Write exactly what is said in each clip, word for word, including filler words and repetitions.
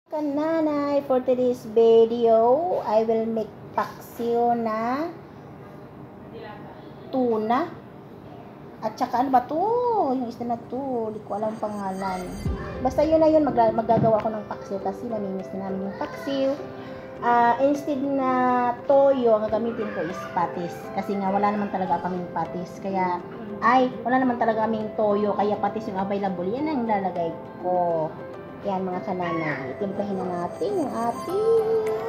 Kananay, for today's video, I will make paksiw na tuna. At saka ano ba to? Yung isda na to, hindi ko alam pangalan. Basta yun na yun, mag magagawa ko ng paksiw kasi namimiss na namin yung paksiw. Uh, instead na toyo, ang gagamitin ko is patis. Kasi nga wala naman talaga kaming patis. Kaya, ay, wala naman talaga kaming toyo. Kaya patis yung available. Yan ang lalagay ko. Yan mga kananay. Itimplahin na natin yung ating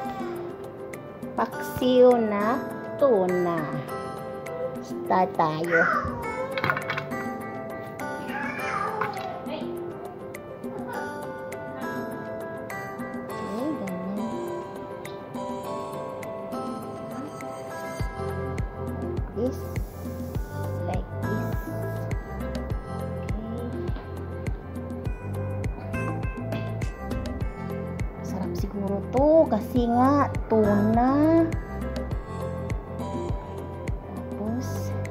paksiw na tuna. Start tayo. This like this. Okay. Sarap siguro to kasi nga tuna. Tapos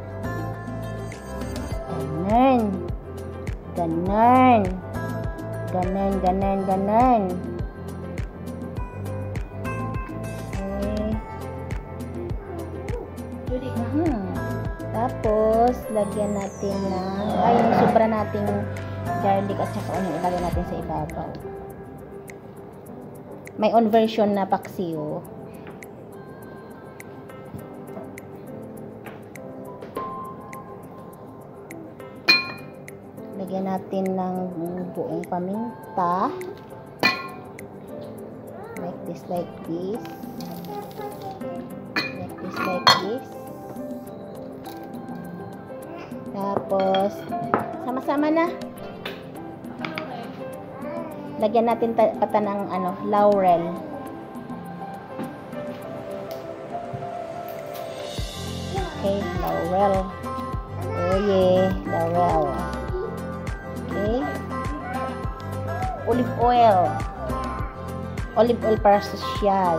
ganan. Ganan. Ganan, ganan, ganan. Hmm. Tapos, lagyan natin ng, ay, yung sobra nating garlic at saka onion, ilagay natin sa ibabaw. May on version na paksiw. Lagyan natin ng buong paminta. Like this, like this. Like this, like this. Tapos, sama-sama na. Lagyan natin pata ng ano, laurel. Okay, laurel. Oh yeah, laurel. Okay. Olive oil. Olive oil para social.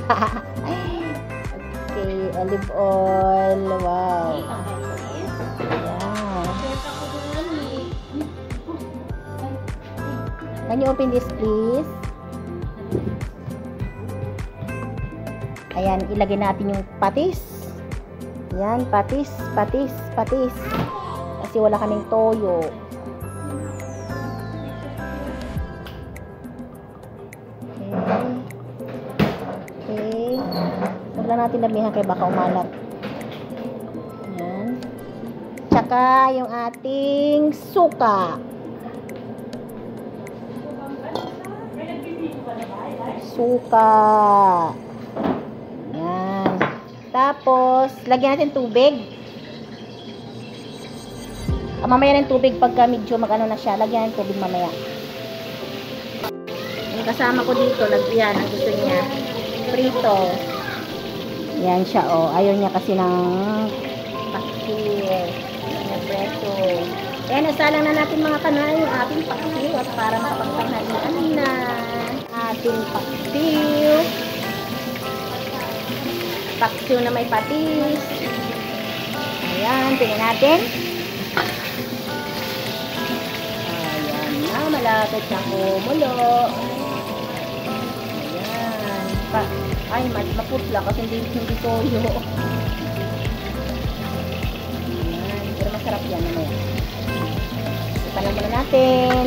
Okay, olive oil. Wow. Can you open this please? Ayan, ilagay natin yung patis. Ayan, patis, patis, patis. Kasi wala kaming toyo. Okay. Okay. Huwag lang natin damihan kaya baka umalat. Ayan. Tsaka yung ating suka. Suka. Yan. Tapos, lagyan natin tubig. Ah, mamaya ng tubig pagka medyo mag-ano na siya. Lagyan ng tubig mamaya. Yung kasama ko dito, lagyan. Ang gusto niya. Prito. Yan siya, oh. Ayaw niya kasi ng paksiw. Yan, preto. Kaya nasalang na natin mga kanay yung ating paksiw at para makapagtanghalian na ating paksiw. Paksiw na may patis. Ayan, tingnan natin. Ayan na, malapit na kumulo. Ayan. Pa Ay, maputla kasi hindi, hindi toyo. Ayan, pero masarap yan naman. Ipalan muna natin.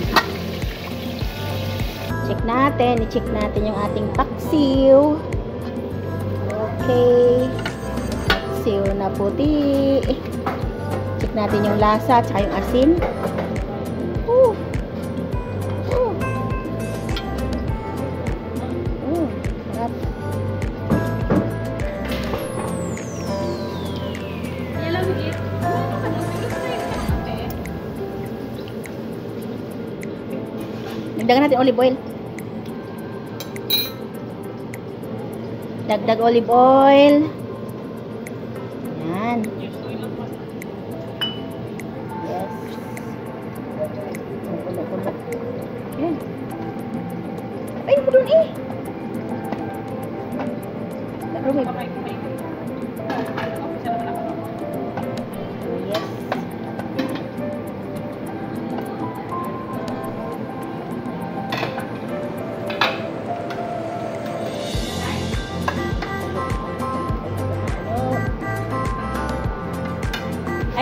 Check natin, i-check natin yung ating paksiw. Okay. Paksiw na puti. Check natin yung lasa at saka yung asin. Uh. Uh. Uh, sarap. Dagdagan natin olive oil. Dagdag olive oil. Yan. Yes. Kulo-kulo. Yan. Ay, mo dun eh. Rumit. Yes.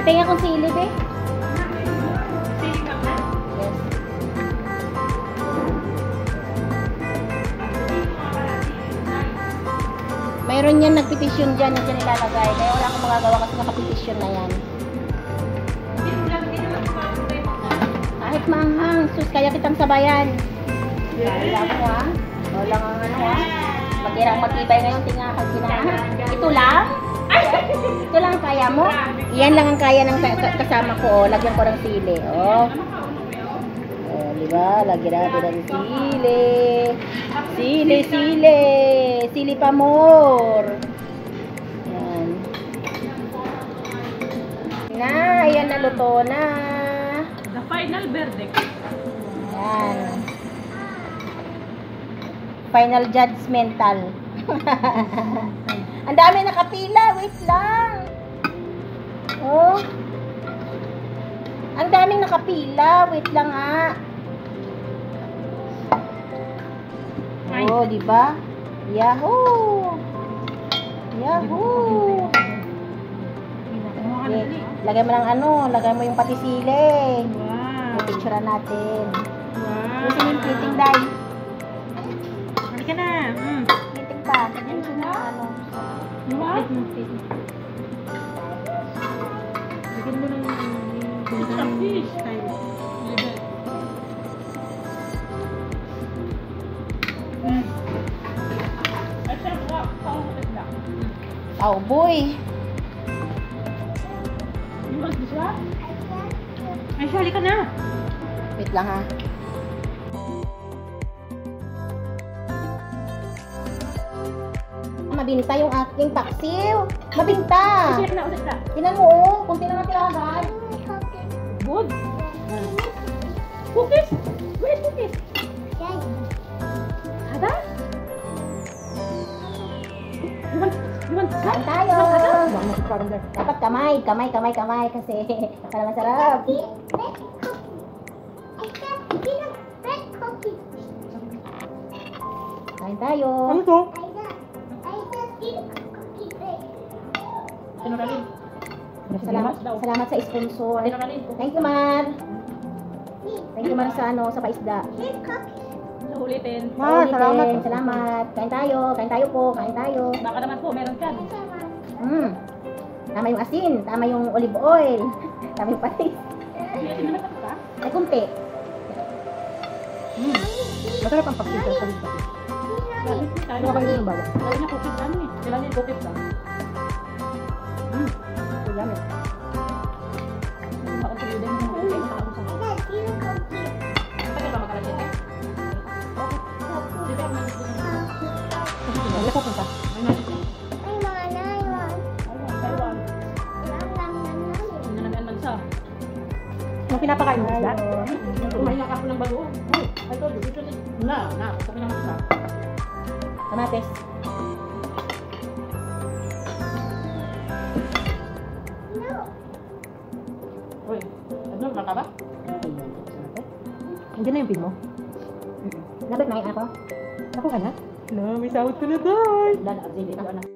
Patinga kong silib eh. Yes. Mayroon yan nagpetisyon dyan, yung dyan nilalagay. Kaya wala akong magagawa kasi nakapetisyon na yan. Kahit maanghang, sus, kaya kitang sabayan. Kaya mo ha. O lang ang ano ha. Magkirang matibay ngayon, tingahan kinahan. Ito lang? Ito lang ang kaya mo? Yan lang ang kaya ng kasama ko. O, lagyan ko ng sili. O. O, diba? Lagyan natin ng sili. Sili, sili. Sili pa more. Yan. Na, ayan na luto na. The final verdict. Yan. Final judgmental. Ang dami nakapila. Wait lang. Oh. Ang daming nakapila. Wait lang ha. Oh, di ba? Yahoo! Yahoo! Okay. Lagay mo ng ano, lagay mo yung pati sili. Wow. Picturean natin. Wow. Gusto yung plating dye. Halika na. Mm. Plating pa. Yan siya na ano. Wow. Lagyan mo ng fish tayo. Mm. Ay, sarap ka. Pangukit lang. Oh, boy. Yung mas bisa? Ay, sali ka na. Wait lang ha. Mabinta yung aking paksiw. Mabinta. Ulit na, ulit na. Tinan mo oh. Kunti lang natin agad. Good. Cookies? Where's cookies? Ada? You want, you want Kain tayo. Dapat kamay. Kamay, kamay, kamay. Kasi para masarap. Kain tayo. Ano to? Sinuralin. Salamat, salamat sa sponsor. Sinuralin. Thank you, Mar. Thank you, Mar, sa ano, sa paisda. Ulitin. Mar, salamat. Salamat. Kain tayo. Kain tayo po. Kain tayo. Baka naman po, meron ka. Mm. Tama yung asin. Tama yung olive oil. Tama yung patis. Ay, kunti. Mm. Masarap ang paksiw sa salit patis. Ano ba kayo ng bago? Kaya niya cookies ano eh. Kailan niya cookies ba? Mm. So, yummy. Baka sa iyo din mo. Tagal ba makalagyan eh? Wala pa punta. May nasi ka? Taiwan. Hindi na namin magsa. Yung pinapakain mo isda? Kumain ako ng bago. I told you, ito na. Na, kami na magsa. Kamates. Uy, ano, baka ba? Andiyan na yung pin mo? Labit na ako. Ako ka na? No, may sahod ko na doon. Lala, absili ko na.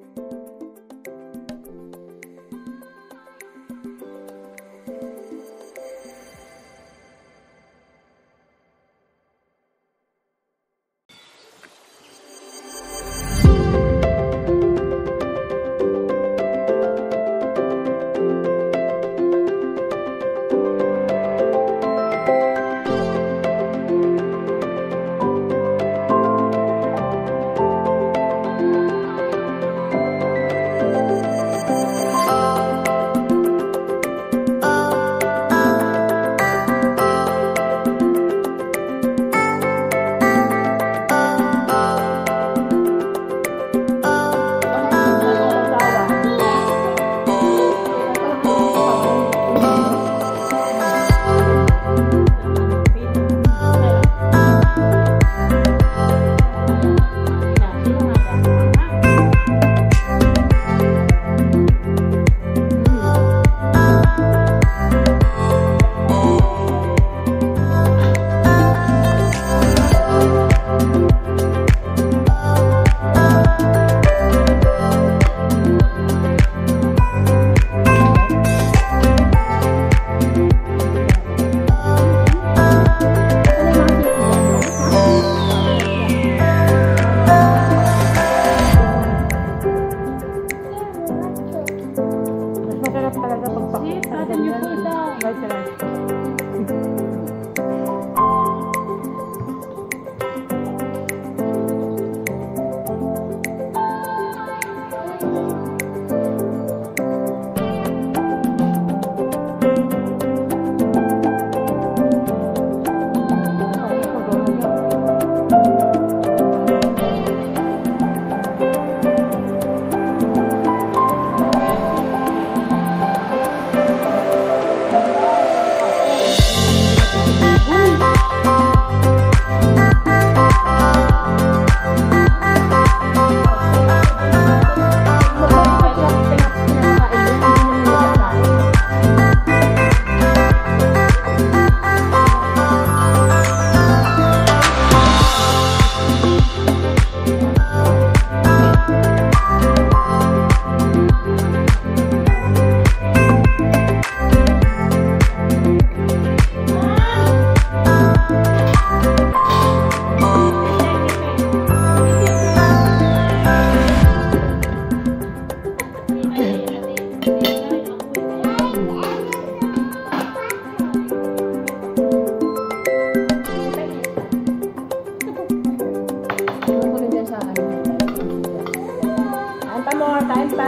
more. Kain pa.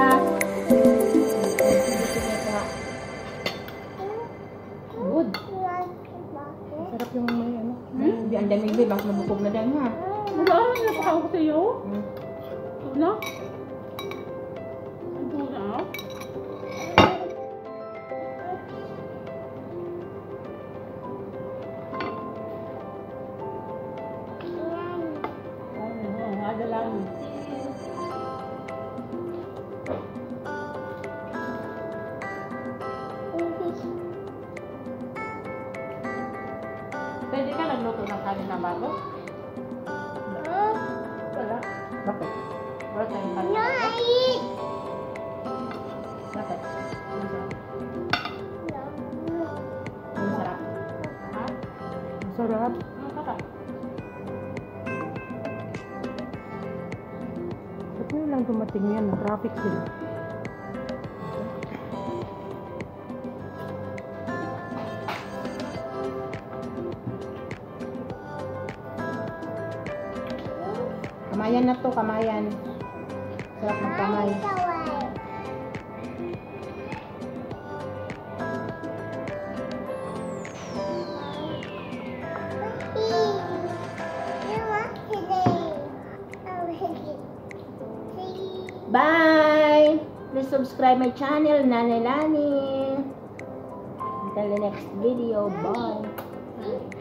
Good. Sarap yung may ano. Hmm? Hindi, ang dami ba? Bakit mabukog na dahil ha? Wala, napakaw ko sa'yo. Hmm. Wala. Wala. Ada lang. Pwede ka nagluto ng kanin na bago? Wala. Bakit? Wala tayong kanin na bago? Bakit? Masarap. Ang sarap. Ha? Sarap. Masarap. Ba't ngayon lang dumating yan? Traffic sila. Kamayan na to, kamayan. Sarap ng kamay. Bye! Please subscribe my channel, Nanay Lani. Until the next video, bye!